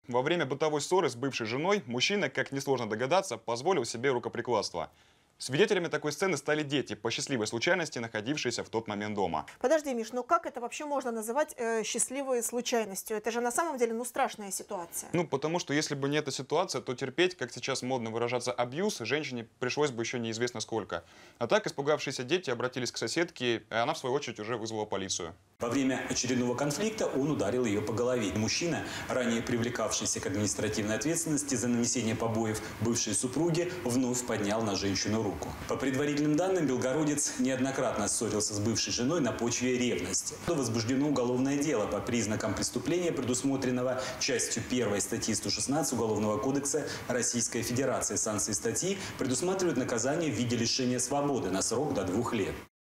Во время бытовой ссоры с бывшей женой мужчина, как несложно догадаться, позволил себе рукоприкладство. Свидетелями такой сцены стали дети, по счастливой случайности находившиеся в тот момент дома. Подожди, Миш, ну как это вообще можно называть счастливой случайностью? Это же на самом деле, ну, страшная ситуация. Ну, потому что если бы не эта ситуация, то терпеть, как сейчас модно выражаться, абьюз женщине пришлось бы еще неизвестно сколько. А так испугавшиеся дети обратились к соседке, и она, в свою очередь, уже вызвала полицию. Во время очередного конфликта он ударил ее по голове. Мужчина, ранее привлекавшийся к административной ответственности за нанесение побоев бывшей супруге, вновь поднял на женщину руку. По предварительным данным, белгородец неоднократно ссорился с бывшей женой на почве ревности. Возбуждено уголовное дело по признакам преступления, предусмотренного частью 1 статьи 116 Уголовного кодекса Российской Федерации. Санкции статьи предусматривают наказание в виде лишения свободы на срок до 2 лет.